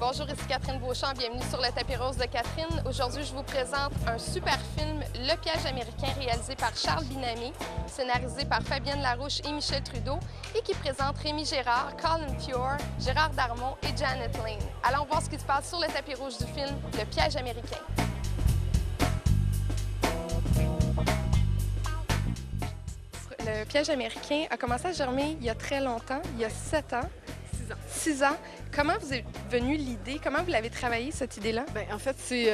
Bonjour, ici Catherine Beauchamp, bienvenue sur le tapis rose de Catherine. Aujourd'hui, je vous présente un super film, Le piège américain, réalisé par Charles Binamé, scénarisé par Fabienne Larouche et Michel Trudeau, et qui présente Rémi Gérard, Colin Feore, Gérard Darmon et Janet Lane. Allons voir ce qui se passe sur le tapis rouge du film, Le piège américain. Le piège américain a commencé à germer il y a très longtemps, il y a 7 ans. 6 ans. Comment vous est venue l'idée? Comment vous l'avez travaillé, cette idée-là? Bien, en fait, c'est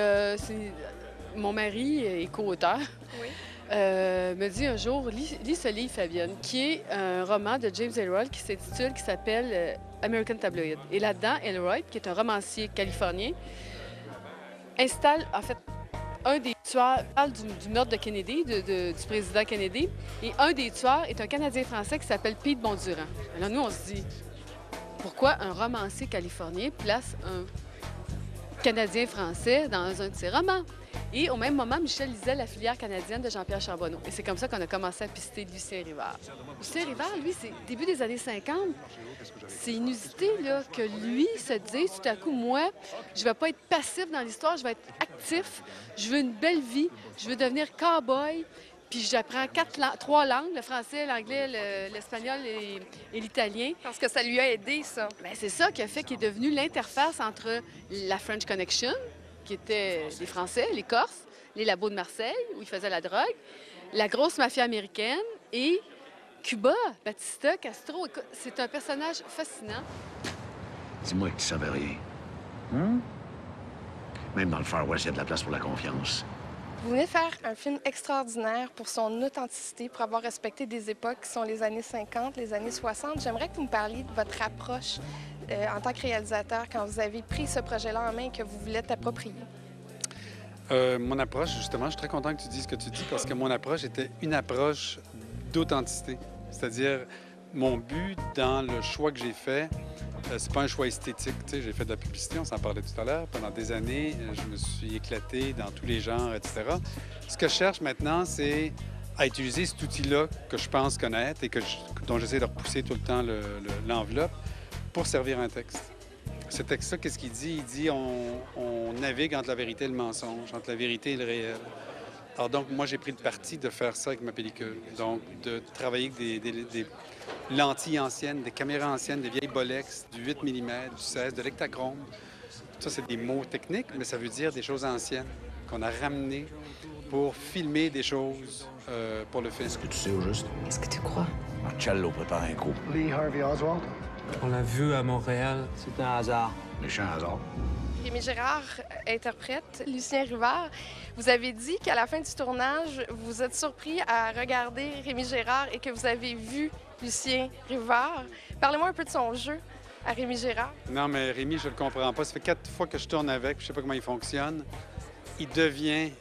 mon mari est co-auteur. Oui. Me dit un jour, lis ce livre, Fabienne, qui est un roman de James Ellroy qui s'appelle American Tabloid. Et là-dedans, Ellroy, qui est un romancier californien, installe, en fait, un des tueurs, parle du meurtre de Kennedy, du président Kennedy, et un des tueurs est un Canadien-Français qui s'appelle Pete Bondurant. Alors nous, on se dit, pourquoi un romancier californien place un Canadien-Français dans un de ses romans? Et au même moment, Michel lisait La filière canadienne de Jean-Pierre Charbonneau. Et c'est comme ça qu'on a commencé à pister Lucien Rivard. Lucien Rivard, lui, c'est début des années 50. C'est inusité là, que lui se dise tout à coup, moi, je ne vais pas être passif dans l'histoire, je vais être actif, je veux une belle vie, je veux devenir cow-boy. Puis j'apprends 3 langues, le français, l'anglais, l'espagnol et l'italien. Parce que ça lui a aidé, ça. Bien, c'est ça qui a fait qu'il est devenu l'interface entre la French Connection, qui était les Français, les Corses, les labos de Marseille, où ils faisaient la drogue, la grosse mafia américaine et Cuba, Batista, Castro. Écoute, c'est un personnage fascinant. Dis-moi que tu savais rien. Même dans le Far West, il y a de la place pour la confiance. Vous venez de faire un film extraordinaire pour son authenticité, pour avoir respecté des époques qui sont les années 50, les années 60. J'aimerais que vous me parliez de votre approche en tant que réalisateur quand vous avez pris ce projet-là en main et que vous voulez t'approprier. Mon approche, justement, je suis très content que tu dises ce que tu dis parce que mon approche était une approche d'authenticité. C'est-à-dire, mon but dans le choix que j'ai fait, c'est pas un choix esthétique. Tu sais, j'ai fait de la publicité, on s'en parlait tout à l'heure. Pendant des années, je me suis éclaté dans tous les genres, etc. Ce que je cherche maintenant, c'est à utiliser cet outil-là que je pense connaître et dont j'essaie de repousser tout le temps l'enveloppe pour servir un texte. Ce texte-là, qu'est-ce qu'il dit? Il dit on navigue entre la vérité et le mensonge, entre la vérité et le réel. Alors donc, moi, j'ai pris le parti de faire ça avec ma pellicule. Donc, de travailler avec des lentilles anciennes, des caméras anciennes, des vieilles Bolex, du 8 mm, du 16, de l'hectachrome. Ça, c'est des mots techniques, mais ça veut dire des choses anciennes qu'on a ramenées pour filmer des choses pour le film. Est-ce que tu sais au juste? Qu'est-ce que tu crois? Marcello prépare un coup. Lee Harvey Oswald. On l'a vu à Montréal. C'est un hasard. Méchant hasard. Rémi Gérard interprète Lucien Rivard. Vous avez dit qu'à la fin du tournage, vous êtes surpris à regarder Rémi Gérard et que vous avez vu Lucien Rivard. Parlez-moi un peu de son jeu à Rémi Gérard. Non, mais Rémi, je le comprends pas. Ça fait 4 fois que je tourne avec, je sais pas comment il fonctionne. Il devient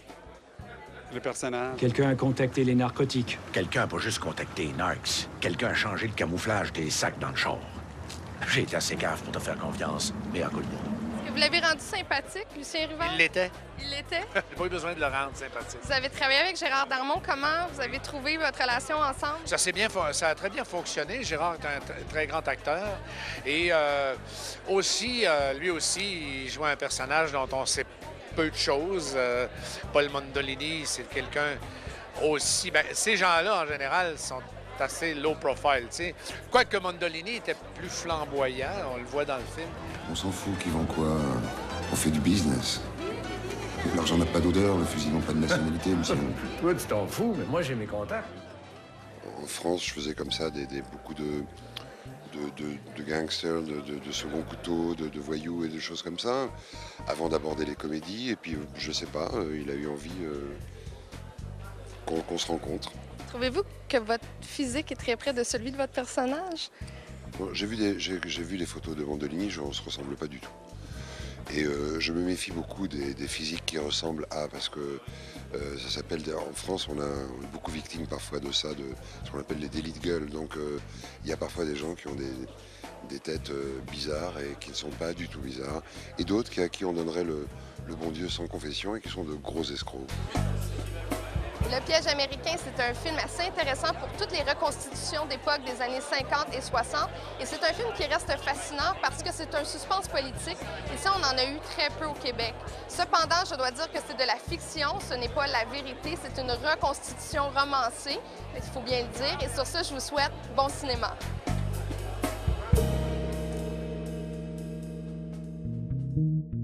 le personnage. Quelqu'un a contacté les narcotiques. Quelqu'un n'a pas juste contacté les narcs. Quelqu'un a changé le camouflage des sacs dans le char. J'ai été assez cave pour te faire confiance, mais à coup de Est-ce que vous l'avez rendu sympathique, Lucien Rivard? Il l'était. Il l'était? J'ai pas eu besoin de le rendre sympathique. Vous avez travaillé avec Gérard Darmon. Comment vous avez trouvé votre relation ensemble? Ça a très bien fonctionné. Gérard est un très grand acteur. Et aussi, lui aussi, il jouait un personnage dont on sait peu de choses. Paul Mondolini, c'est quelqu'un aussi... Bien, ces gens-là, en général, sont assez low profile, tu sais. Quoique Mondolini était plus flamboyant, on le voit dans le film. On s'en fout qu'ils vendent quoi. On fait du business. L'argent n'a pas d'odeur, le fusil n'a pas de nationalité, monsieur. Toi, tu t'en fous, mais moi, j'ai mes contacts. En France, je faisais comme ça beaucoup de gangsters, de second couteau, de voyous et de choses comme ça, avant d'aborder les comédies. Et puis, je sais pas, il a eu envie qu'on se rencontre. Trouvez-vous que votre physique est très près de celui de votre personnage? Bon, j'ai vu les photos de Mondolini, on ne se ressemble pas du tout. Et je me méfie beaucoup des physiques qui ressemblent à, parce que ça s'appelle, en France, on est beaucoup victime parfois de ça, de ce qu'on appelle les délits de gueule. Donc il y a parfois des gens qui ont des têtes bizarres et qui ne sont pas du tout bizarres, et d'autres à qui on donnerait le bon Dieu sans confession et qui sont de gros escrocs. Le piège américain, c'est un film assez intéressant pour toutes les reconstitutions d'époque des années 50 et 60. Et c'est un film qui reste fascinant parce que c'est un suspense politique. Et ça, on en a eu très peu au Québec. Cependant, je dois dire que c'est de la fiction, ce n'est pas la vérité. C'est une reconstitution romancée, il faut bien le dire. Et sur ça, je vous souhaite bon cinéma. Thank you.